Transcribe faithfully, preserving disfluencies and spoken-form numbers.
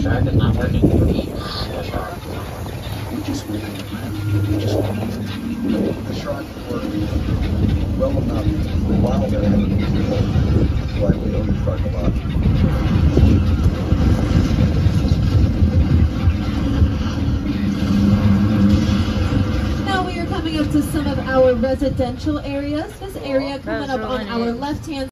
track is not working. We just went in the We just went in the shark worked well enough while they're having the control. Why we owe the shark a lot. Now we are coming up to some of our residential areas. This area coming up on our left hand